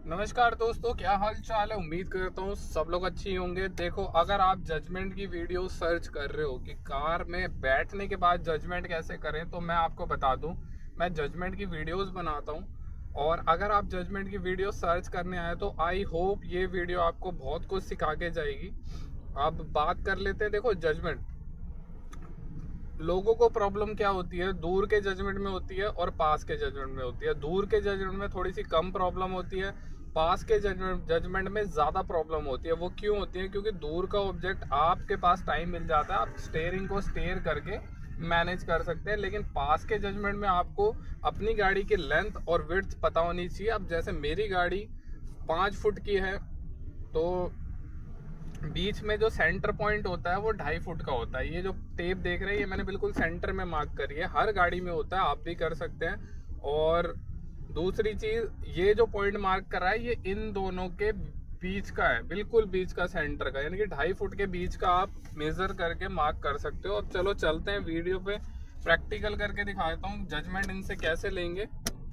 नमस्कार दोस्तों, क्या हाल चाल है। उम्मीद करता हूँ सब लोग अच्छी होंगे। देखो, अगर आप जजमेंट की वीडियो सर्च कर रहे हो कि कार में बैठने के बाद जजमेंट कैसे करें, तो मैं आपको बता दूं, मैं जजमेंट की वीडियोस बनाता हूँ। और अगर आप जजमेंट की वीडियो सर्च करने आए तो आई होप ये वीडियो आपको बहुत कुछ सिखा के जाएगी। अब बात कर लेते हैं। देखो, जजमेंट लोगों को प्रॉब्लम क्या होती है, दूर के जजमेंट में होती है और पास के जजमेंट में होती है। दूर के जजमेंट में थोड़ी सी कम प्रॉब्लम होती है, पास के जजमेंट में ज़्यादा प्रॉब्लम होती है। वो क्यों होती है? क्योंकि दूर का ऑब्जेक्ट आपके पास टाइम मिल जाता है, आप स्टेयरिंग को स्टेयर करके मैनेज कर सकते हैं। लेकिन पास के जजमेंट में आपको अपनी गाड़ी की लेंथ और विड्थ पता होनी चाहिए। अब जैसे मेरी गाड़ी 5 फुट की है, तो बीच में जो सेंटर पॉइंट होता है वो 2.5 फुट का होता है। ये जो टेप देख रहे हैं, ये मैंने बिल्कुल सेंटर में मार्क करी है। हर गाड़ी में होता है, आप भी कर सकते हैं। और दूसरी चीज, ये जो पॉइंट मार्क करा है, ये इन दोनों के बीच का है, बिल्कुल बीच का, सेंटर का, यानी कि 2.5 फुट के बीच का आप मेजर करके मार्क कर सकते हो। अब चलो चलते हैं वीडियो पे, प्रैक्टिकल करके दिखाता हूँ जजमेंट इनसे कैसे लेंगे।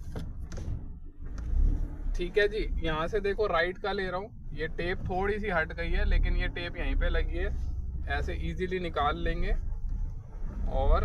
ठीक है जी, यहाँ से देखो राइट का ले रहा हूँ। ये टेप थोड़ी सी हट गई है, लेकिन ये टेप यहीं पे लगी है, ऐसे इजीली निकाल लेंगे। और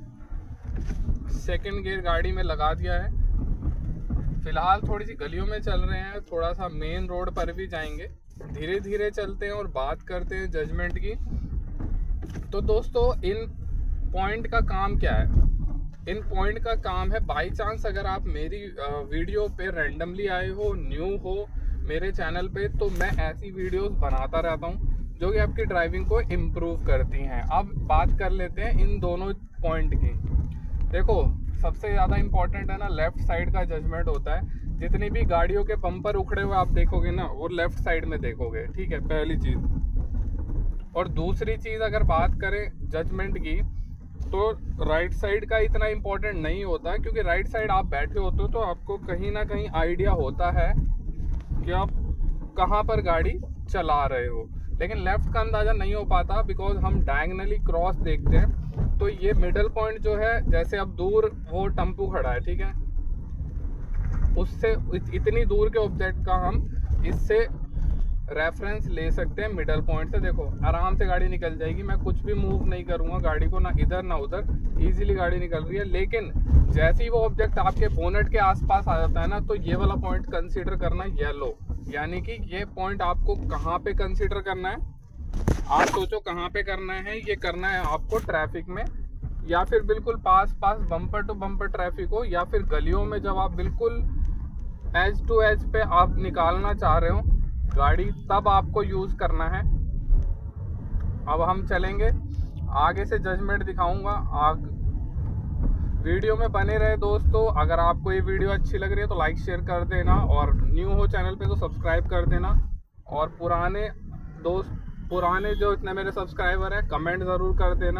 सेकंड गियर गाड़ी में लगा दिया है। फिलहाल थोड़ी सी गलियों में चल रहे हैं, थोड़ा सा मेन रोड पर भी जाएंगे। धीरे धीरे चलते हैं और बात करते हैं जजमेंट की। तो दोस्तों, इन पॉइंट का काम क्या है? इन पॉइंट का काम है, बाई चांस अगर आप मेरी वीडियो पे रैंडमली आए हो, न्यू हो मेरे चैनल पे, तो मैं ऐसी वीडियोस बनाता रहता हूँ जो कि आपकी ड्राइविंग को इम्प्रूव करती हैं। अब बात कर लेते हैं इन दोनों पॉइंट की। देखो, सबसे ज़्यादा इम्पोर्टेंट है ना, लेफ्ट साइड का जजमेंट होता है। जितनी भी गाड़ियों के बम्पर उखड़े हुए आप देखोगे ना, वो लेफ्ट साइड में देखोगे। ठीक है, पहली चीज़। और दूसरी चीज़, अगर बात करें जजमेंट की, तो राइट साइड का इतना इम्पोर्टेंट नहीं होता, क्योंकि राइट साइड आप बैठे होते हो तो आपको कहीं ना कहीं आइडिया होता है कि आप कहाँ पर गाड़ी चला रहे हो। लेकिन लेफ्ट का अंदाज़ा नहीं हो पाता, बिकॉज हम डायगनली क्रॉस देखते हैं। तो ये मिडल पॉइंट जो है, जैसे अब दूर वो टेम्पू खड़ा है, ठीक है, उससे इतनी दूर के ऑब्जेक्ट का हम इससे रेफरेंस ले सकते हैं। मिडल पॉइंट से देखो आराम से गाड़ी निकल जाएगी, मैं कुछ भी मूव नहीं करूंगा गाड़ी को, ना इधर ना उधर, इजीली गाड़ी निकल रही है। लेकिन जैसे ही वो ऑब्जेक्ट आपके बोनेट के आसपास आ जाता है ना, तो ये वाला पॉइंट कंसीडर करना येलो, यानी कि ये पॉइंट आपको कहाँ पे कंसीडर करना है? आप सोचो कहाँ पे करना है। ये करना है आपको ट्रैफिक में, या फिर बिल्कुल पास बम्पर टू बम्पर ट्रैफिक हो, या फिर गलियों में जब आप बिल्कुल एज टू एज पे आप निकालना चाह रहे हो गाड़ी, तब आपको यूज करना है। अब हम चलेंगे आगे से, जजमेंट दिखाऊंगा। वीडियो में बने रहे दोस्तों। अगर आपको ये वीडियो अच्छी लग रही है तो लाइक शेयर कर देना, और न्यू हो चैनल पे तो सब्सक्राइब कर देना। और पुराने जो इतने मेरे सब्सक्राइबर हैं, कमेंट ज़रूर कर देना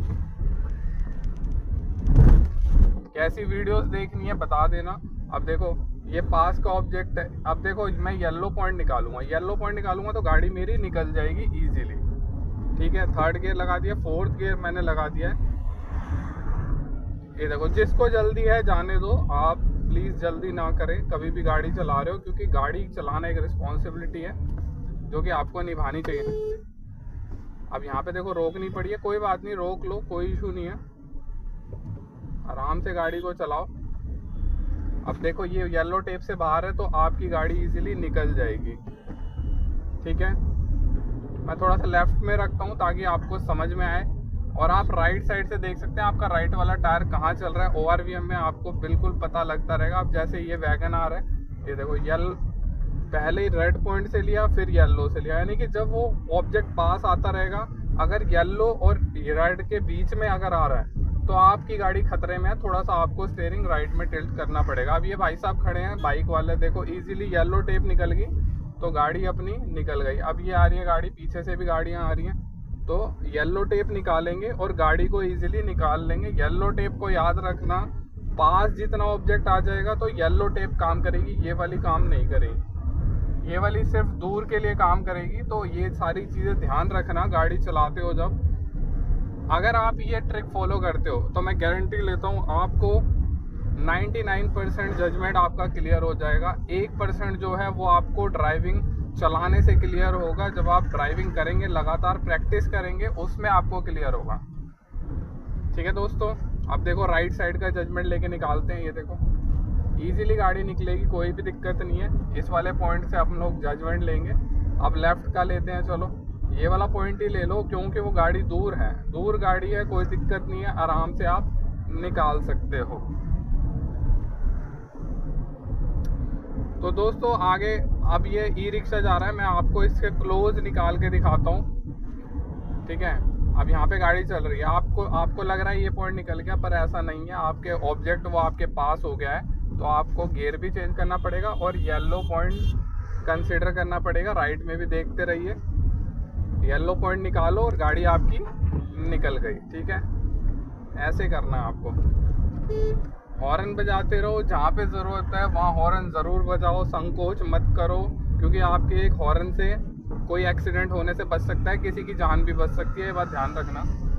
कैसी वीडियोस देखनी है, बता देना। अब देखो, ये पास का ऑब्जेक्ट है। अब देखो, मैं येलो पॉइंट निकालूंगा तो गाड़ी मेरी निकल जाएगी इजीली। ठीक है, थर्ड गियर लगा दिया, फोर्थ गियर मैंने लगा दिया है। ये देखो, जिसको जल्दी है जाने दो, आप प्लीज़ जल्दी ना करें कभी भी गाड़ी चला रहे हो, क्योंकि गाड़ी चलाना एक रिस्पॉन्सिबिलिटी है जो कि आपको निभानी चाहिए। अब यहाँ पे देखो रोकनी पड़ी है, कोई बात नहीं, रोक लो, कोई इशू नहीं है, आराम से गाड़ी को चलाओ। अब देखो, ये येलो टेप से बाहर है तो आपकी गाड़ी इजीली निकल जाएगी। ठीक है, मैं थोड़ा सा लेफ्ट में रखता हूँ ताकि आपको समझ में आए। और आप राइट साइड से देख सकते हैं आपका राइट वाला टायर कहाँ चल रहा है। ORVM में आपको बिल्कुल पता लगता रहेगा। अब जैसे ये वैगन आ रहा है, ये देखो, पहले ही रेड पॉइंट से लिया, फिर येलो से लिया, यानी कि जब वो ऑब्जेक्ट पास आता रहेगा, अगर येलो और रेड के बीच में अगर आ रहा है तो आपकी गाड़ी खतरे में है। थोड़ा सा आपको स्टीयरिंग राइट में टिल्ट करना पड़ेगा। अब ये भाई साहब खड़े हैं बाइक वाले, देखो इजीली येलो टेप निकल गई तो गाड़ी अपनी निकल गई। अब ये आ रही है गाड़ी, पीछे से भी गाड़ियाँ आ रही हैं, तो येलो टेप निकालेंगे और गाड़ी को इजीली निकाल लेंगे। येलो टेप को याद रखना, पास जितना ऑब्जेक्ट आ जाएगा तो येलो टेप काम करेगी, ये वाली काम नहीं करेगी, ये वाली सिर्फ दूर के लिए काम करेगी। तो ये सारी चीज़ें ध्यान रखना गाड़ी चलाते हो जब। अगर आप ये ट्रिक फॉलो करते हो तो मैं गारंटी लेता हूँ आपको 99% जजमेंट आपका क्लियर हो जाएगा। 1% जो है वो आपको ड्राइविंग चलाने से क्लियर होगा। जब आप ड्राइविंग करेंगे, लगातार प्रैक्टिस करेंगे, उसमें आपको क्लियर होगा। ठीक है दोस्तों, अब देखो राइट साइड का जजमेंट लेके निकालते हैं। ये देखो इजीली गाड़ी निकलेगी, कोई भी दिक्कत नहीं है। इस वाले पॉइंट से हम लोग जजमेंट लेंगे। अब लेफ़्ट का लेते हैं, चलो ये वाला पॉइंट ही ले लो, क्योंकि वो गाड़ी दूर है, दूर गाड़ी है, कोई दिक्कत नहीं है, आराम से आप निकाल सकते हो। तो दोस्तों आगे अब ये ई रिक्शा जा रहा है, मैं आपको इसके क्लोज निकाल के दिखाता हूँ। ठीक है, अब यहाँ पे गाड़ी चल रही है, आपको लग रहा है ये पॉइंट निकल गया, पर ऐसा नहीं है। आपके ऑब्जेक्ट वो आपके पास हो गया है, तो आपको गियर भी चेंज करना पड़ेगा और येलो पॉइंट कंसिडर करना पड़ेगा। राइट में भी देखते रहिए, येलो पॉइंट निकालो और गाड़ी आपकी निकल गई। ठीक है, ऐसे करना है आपको। हॉर्न बजाते रहो, जहाँ पे ज़रूरत है वहाँ हॉर्न ज़रूर बजाओ, संकोच मत करो, क्योंकि आपके एक हॉर्न से कोई एक्सीडेंट होने से बच सकता है, किसी की जान भी बच सकती है, ये बात ध्यान रखना।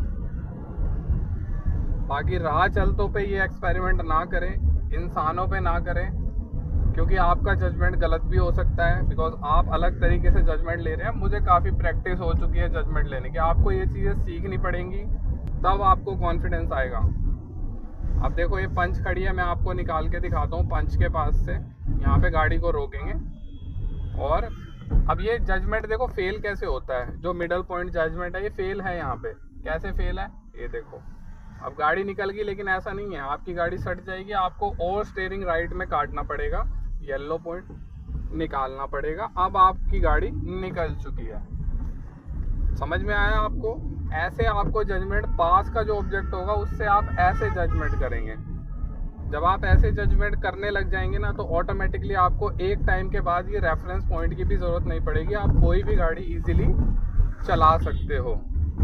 बाकी राह चलतों पे ये एक्सपेरिमेंट ना करें, इंसानों पे ना करें, क्योंकि आपका जजमेंट गलत भी हो सकता है। बिकॉज आप अलग तरीके से जजमेंट ले रहे हैं, मुझे काफ़ी प्रैक्टिस हो चुकी है जजमेंट लेने की। आपको ये चीज़ें सीखनी पड़ेंगी, तब आपको कॉन्फिडेंस आएगा। अब देखो ये पंच खड़ी है, मैं आपको निकाल के दिखाता हूँ। पंच के पास से यहाँ पे गाड़ी को रोकेंगे और अब ये जजमेंट देखो फेल कैसे होता है। जो मिडल पॉइंट जजमेंट है ये फेल है। यहाँ पे कैसे फेल है ये देखो, अब गाड़ी निकल गई, लेकिन ऐसा नहीं है, आपकी गाड़ी सट जाएगी। आपको और स्टीयरिंग राइट में काटना पड़ेगा, येलो पॉइंट निकालना पड़ेगा। अब आपकी गाड़ी निकल चुकी है। समझ में आया आपको? ऐसे आपको जजमेंट, पास का जो ऑब्जेक्ट होगा उससे आप ऐसे जजमेंट करेंगे। जब आप ऐसे जजमेंट करने लग जाएंगे ना, तो ऑटोमेटिकली आपको एक टाइम के बाद ये रेफरेंस पॉइंट की भी ज़रूरत नहीं पड़ेगी। आप कोई भी गाड़ी इजीली चला सकते हो।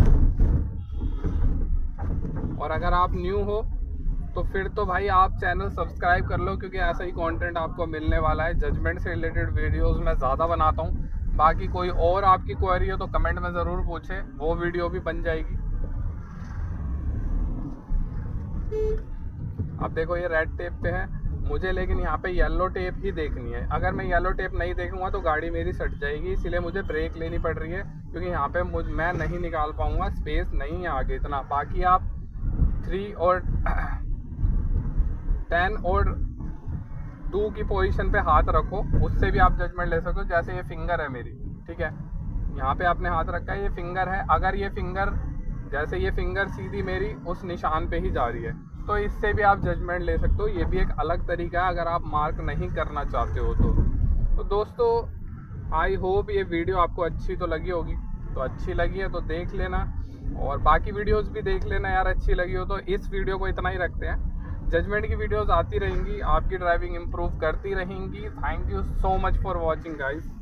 और अगर आप न्यू हो तो फिर तो भाई आप चैनल सब्सक्राइब कर लो, क्योंकि ऐसा ही कंटेंट आपको मिलने वाला है। जजमेंट से रिलेटेड वीडियोस मैं ज़्यादा बनाता हूँ। बाकी कोई और आपकी क्वेरी हो तो कमेंट में ज़रूर पूछें, वो वीडियो भी बन जाएगी। अब देखो ये रेड टेप पे है मुझे, लेकिन यहाँ पे येलो टेप ही देखनी है। अगर मैं येलो टेप नहीं देखूंगा तो गाड़ी मेरी सट जाएगी, इसीलिए मुझे ब्रेक लेनी पड़ रही है, क्योंकि यहाँ पे मैं नहीं निकाल पाऊंगा, स्पेस नहीं है आगे इतना। बाकी आप 3 और 10 और 2 की पोजीशन पे हाथ रखो, उससे भी आप जजमेंट ले सकते हो। जैसे ये फिंगर है मेरी, ठीक है, यहाँ पे आपने हाथ रखा है, ये फिंगर है। अगर ये फिंगर, जैसे ये फिंगर सीधी मेरी उस निशान पे ही जा रही है, तो इससे भी आप जजमेंट ले सकते हो। ये भी एक अलग तरीका है अगर आप मार्क नहीं करना चाहते हो तो दोस्तों आई होप ये वीडियो आपको अच्छी तो लगी होगी। तो अच्छी लगी है तो देख लेना, और बाकी वीडियोस भी देख लेना यार, अच्छी लगी हो तो। इस वीडियो को इतना ही रखते हैं। जजमेंट की वीडियोस आती रहेंगी, आपकी ड्राइविंग इम्प्रूव करती रहेंगी। Thank you so much for watching guys.